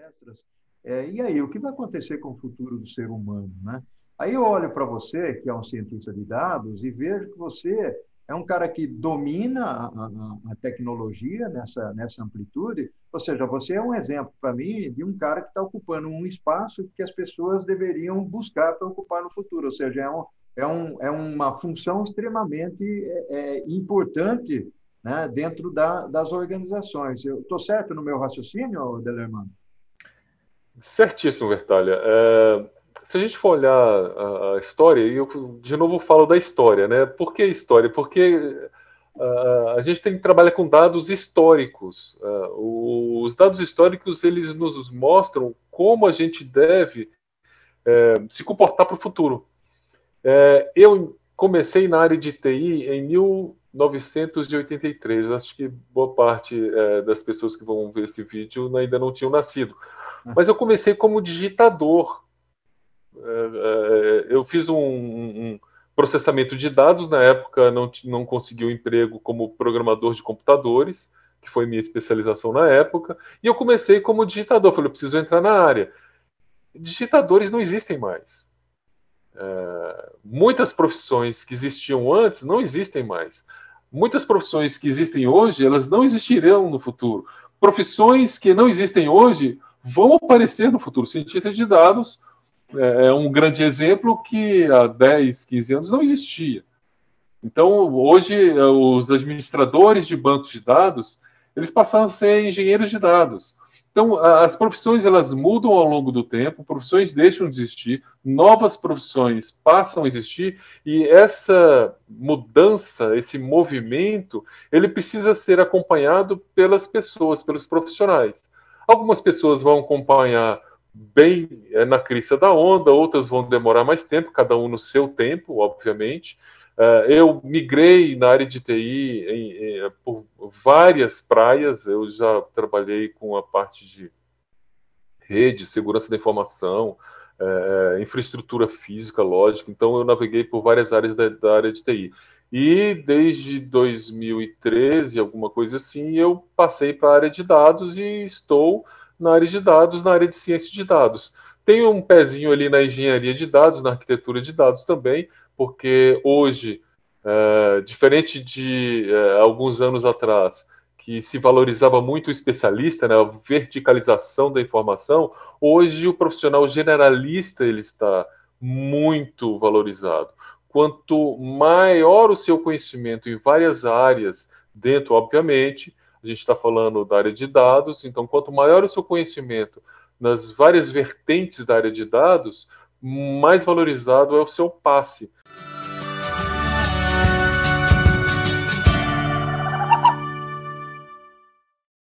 palestras, e aí, o que vai acontecer com o futuro do ser humano, né? Aí eu olho para você, que é um cientista de dados, e vejo que você é um cara que domina a tecnologia nessa amplitude, ou seja, você é um exemplo para mim de um cara que está ocupando um espaço que as pessoas deveriam buscar para ocupar no futuro, ou seja, é uma função extremamente importante, né, dentro das organizações. Eu estou certo no meu raciocínio, Delerman? Certíssimo, Bertalha. Se a gente for olhar a história, e eu de novo falo da história, né? Por que história? Porque a gente tem que trabalhar com dados históricos. Os dados históricos, eles nos mostram como a gente deve se comportar para o futuro. Eu comecei na área de TI em 1983. Acho que boa parte das pessoas que vão ver esse vídeo ainda não tinham nascido. Mas eu comecei como digitador. Eu fiz um processamento de dados. Na época, não consegui um emprego como programador de computadores, que foi minha especialização na época. E eu comecei como digitador. Falei, eu preciso entrar na área. Digitadores não existem mais. Muitas profissões que existiam antes não existem mais. Muitas profissões que existem hoje, elas não existirão no futuro. Profissões que não existem hoje vão aparecer no futuro. Cientista de dados é um grande exemplo que há 10, 15 anos não existia. Então, hoje, os administradores de bancos de dados, eles passaram a ser engenheiros de dados. Então, as profissões, elas mudam ao longo do tempo, profissões deixam de existir, novas profissões passam a existir, e essa mudança, esse movimento, ele precisa ser acompanhado pelas pessoas, pelos profissionais. Algumas pessoas vão acompanhar bem na crista da onda, outras vão demorar mais tempo, cada um no seu tempo, obviamente. Eu migrei na área de TI por várias praias. Eu já trabalhei com a parte de rede, segurança da informação, infraestrutura física, lógica. Então, eu naveguei por várias áreas da área de TI. E desde 2013, alguma coisa assim, eu passei para a área de dados e estou na área de dados, na área de ciência de dados. Tenho um pezinho ali na engenharia de dados, na arquitetura de dados também, porque hoje, diferente de alguns anos atrás, que se valorizava muito o especialista, né, a verticalização da informação, hoje o profissional generalista ele está muito valorizado. Quanto maior o seu conhecimento em várias áreas, dentro, obviamente, a gente está falando da área de dados, então quanto maior o seu conhecimento nas várias vertentes da área de dados, mais valorizado é o seu passe.